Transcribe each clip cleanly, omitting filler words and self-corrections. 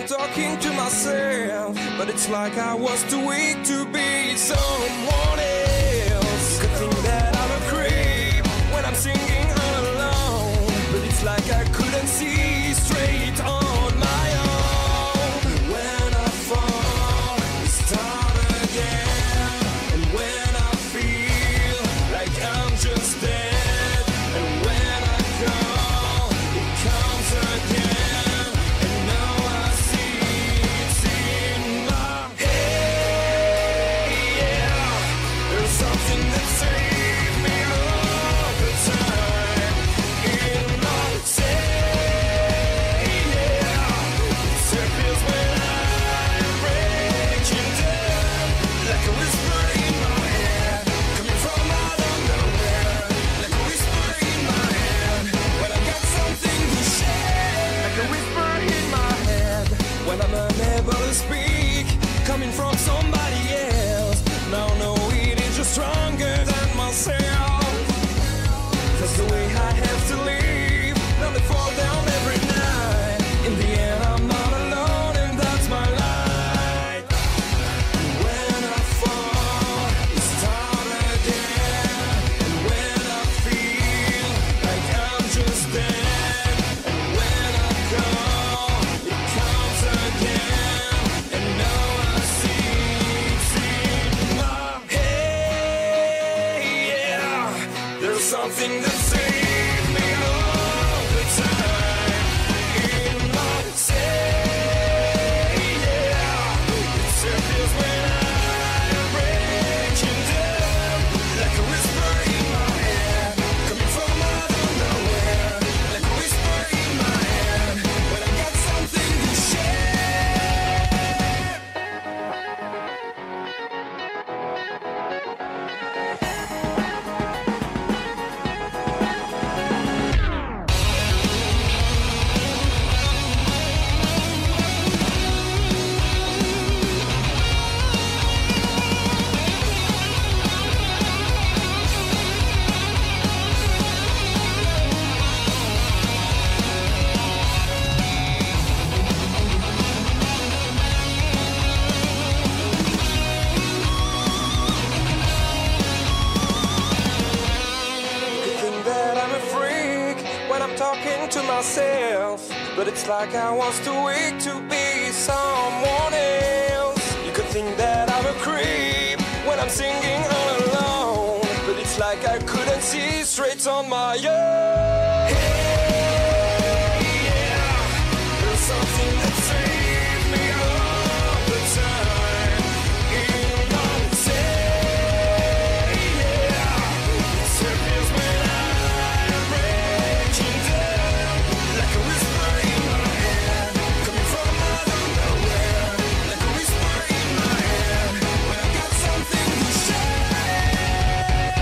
talking to myself, but it's like I was too weak to be someone else. You could think that I'm a creep when I'm singing all alone, but it's like I couldn't see straight on my own. When I fall, I start again, and when I feel like I'm just dead, and when I call, it comes again. Coming from somebody else. Now no, it is just stronger than myself. That's the way I have to live. Now they fall down every night. In the end I'm not alone, and that's my life. When I fall, I start again. And when I feel like I'm just dead, and when I call, it comes again. Something that saved me all the time. In my say, yeah, it circles when I'm breaking down, like a whisper in my head, coming from out of nowhere, like a whisper in my head, when I got something to share. Talking to myself, but it's like I was too weak to be someone else. You could think that I'm a creep when I'm singing all alone, but it's like I couldn't see straight on my own. Hey, yeah, there's something that saved me all the time. In my say, yeah, it circles when I'm breaking down, like a whisper in my head, coming from out of nowhere, like a whisper in my head, when I got something to share.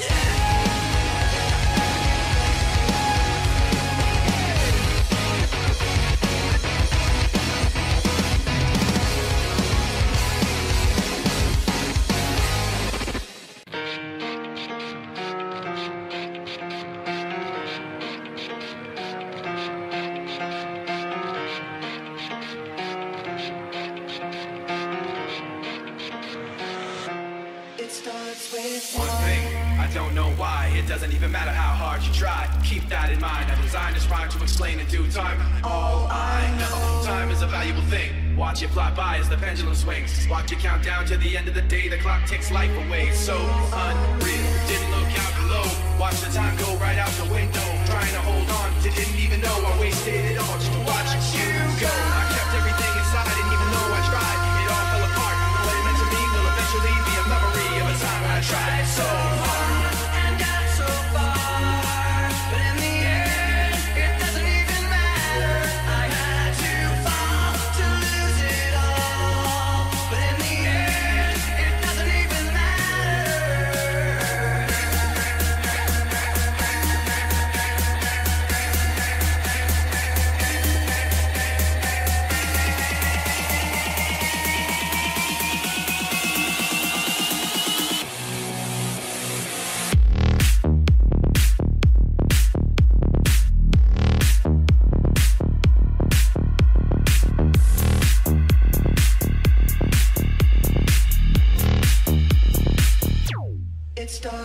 One thing, I don't know why. It doesn't even matter how hard you try. Keep that in mind. I designed this rhyme to explain in due time. All I know, time is a valuable thing. Watch it fly by as the pendulum swings. Watch it count down to the end of the day. The clock takes life away. So unreal. Didn't look out below. Watch the time go right out the window. Trying to hold on, didn't even know I wasted it all just to watch you go. I kept everything inside, and even though I tried, it all fell apart. What it meant to me will eventually be a memory of a time when I tried so hard and got so far, but in the end, it doesn't even matter. I had to fall to lose it all, but in the end, it doesn't even matter.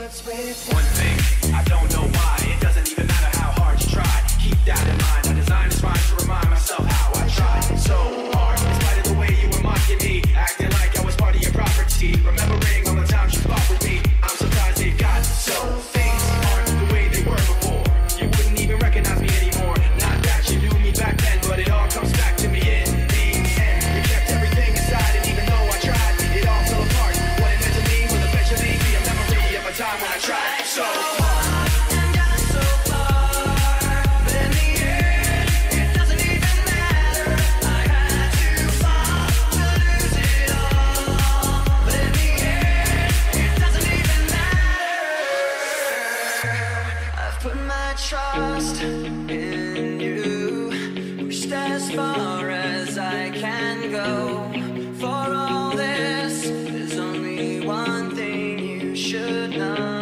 One thing, I don't know why. It doesn't even matter how hard you try. Keep that in mind. I designed this rhyme to remind myself how I tried so hard. In spite of the way you were mocking me, acting like I was part of your property. Remembering all the times you fought with me, I'm surprised they've got so. Things aren't the way they were before. You wouldn't even recognize me anymore. Not that you knew me back then, but it all comes back to me in the end. You kept everything inside, and even though I tried, it all fell apart. What it meant to me will eventually be a memory of a time when I tried so hard and got so far. But in the end, it doesn't even matter. I had to fall to lose it all. But in the end, it doesn't even matter. I've put my trust in you, pushed as far as I can go. For all this, there's only one thing you should know.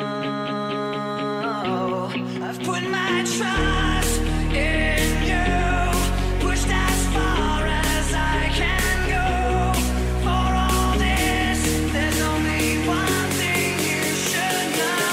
I've put my trust in you, pushed as far as I can go. For all this, there's only one thing you should know.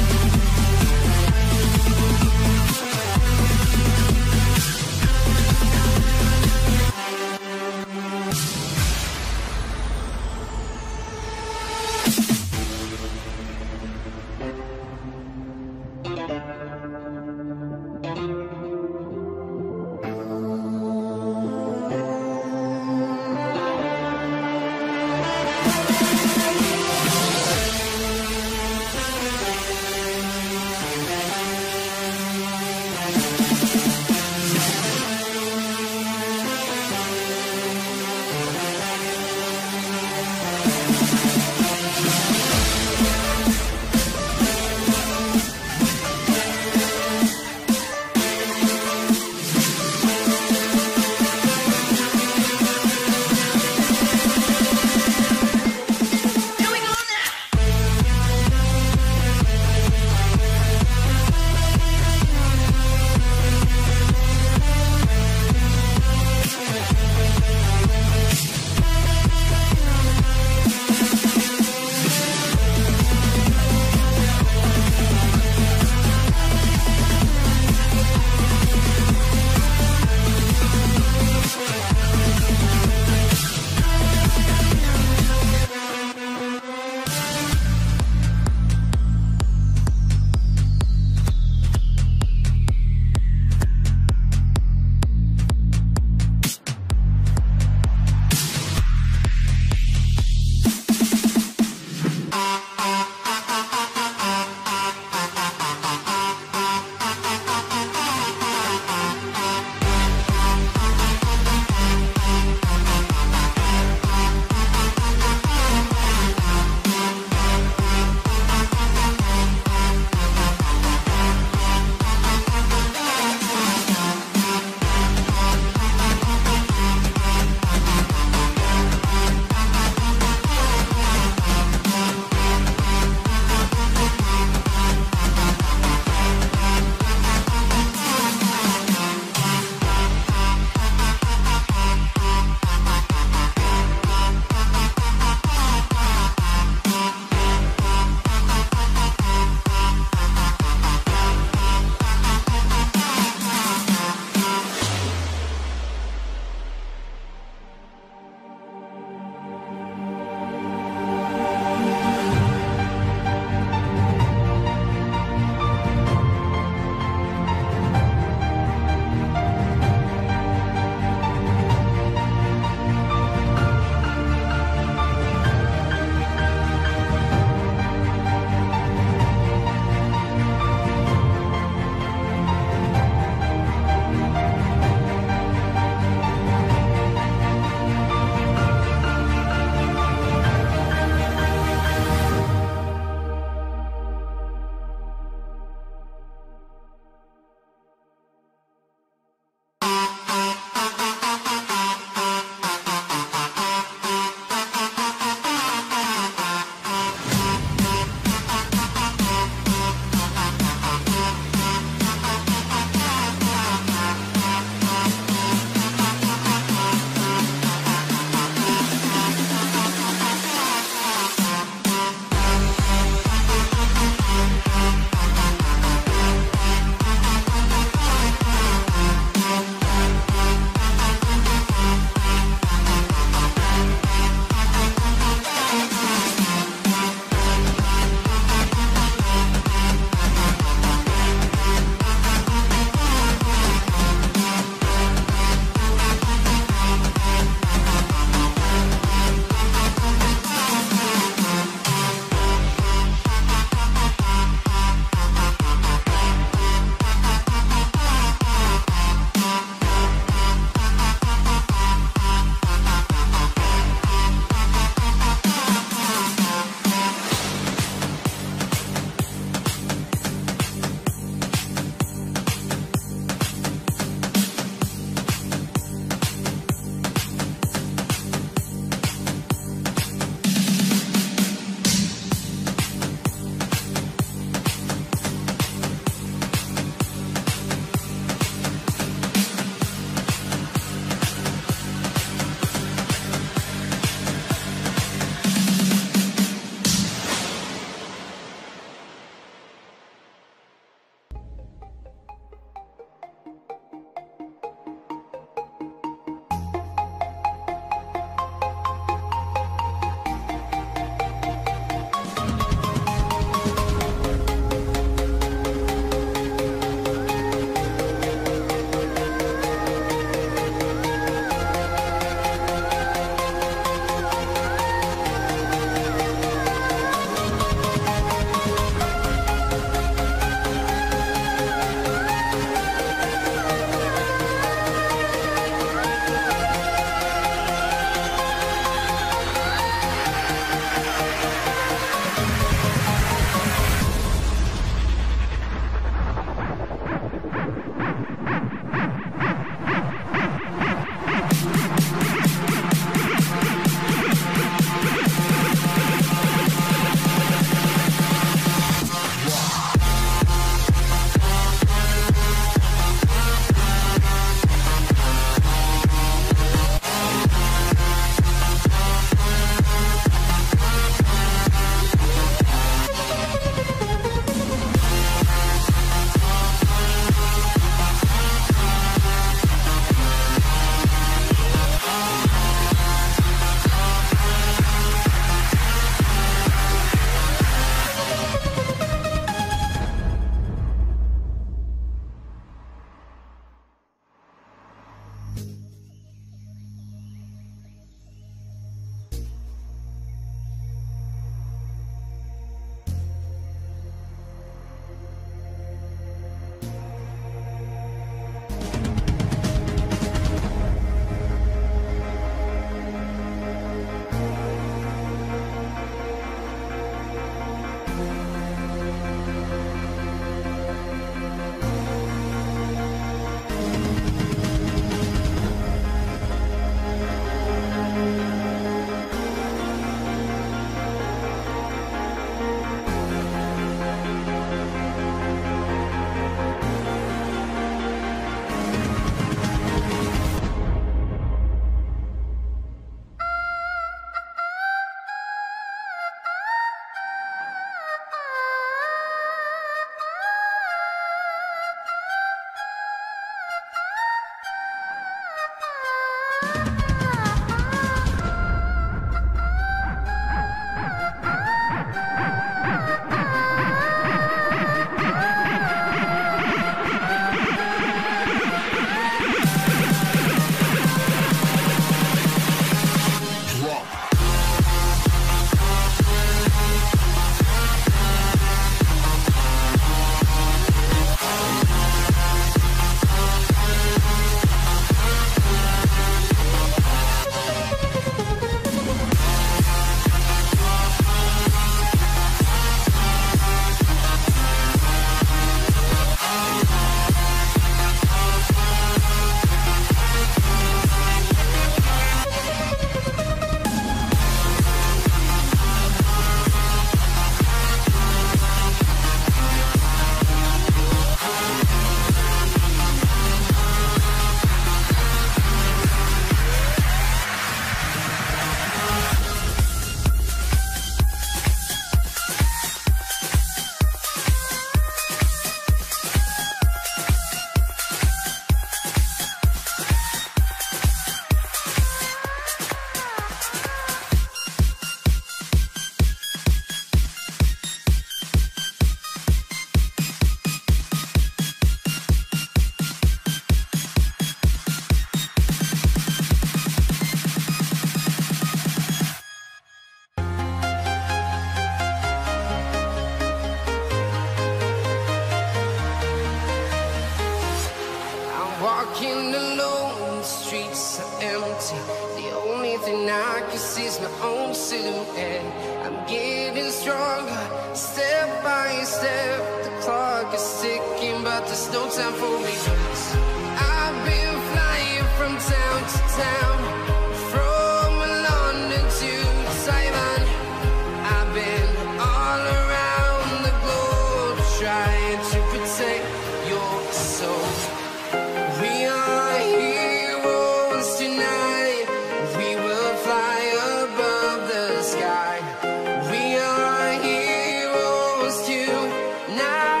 empty. The only thing I can see is my own silhouette. I'm getting stronger, step by step. The clock is ticking, but there's no time for me. I've been flying from town to town, from London to Taiwan. I've been all around the globe trying to protect your soul. We are heroes tonight. We will fly above the sky. We are heroes tonight.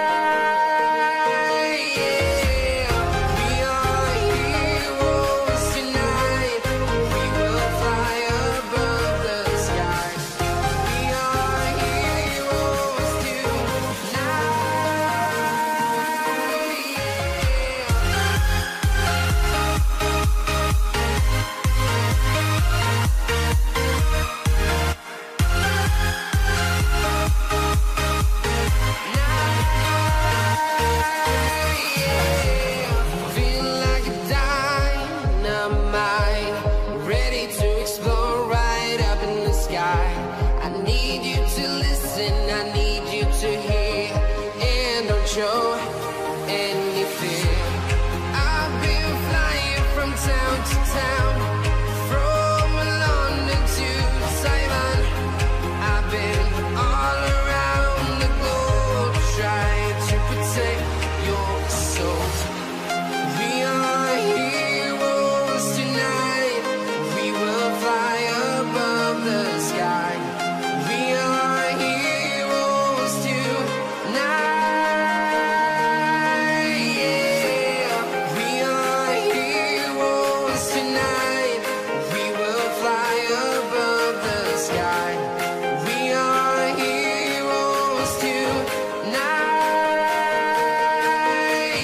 Yeah. We are heroes tonight. We will fly above the sky. We are heroes tonight. Feel like a dynamite, ready to explode right up in the sky. I need you to listen, I need you to hear, and don't show any fear. I've been flying from town to town, from London to Taiwan. I've been all around the globe trying to protect your soul. We are heroes tonight. We will fly above the sky. We are heroes tonight. Yeah. We are heroes tonight. We will fly above the sky. We are heroes tonight.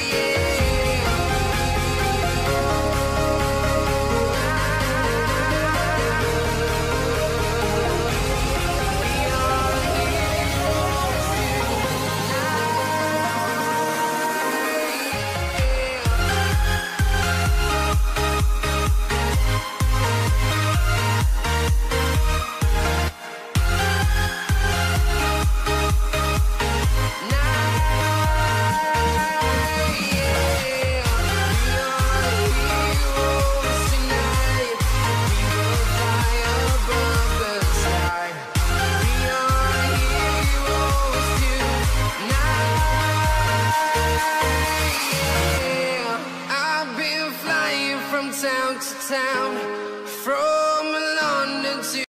I've been flying from town to town, from London to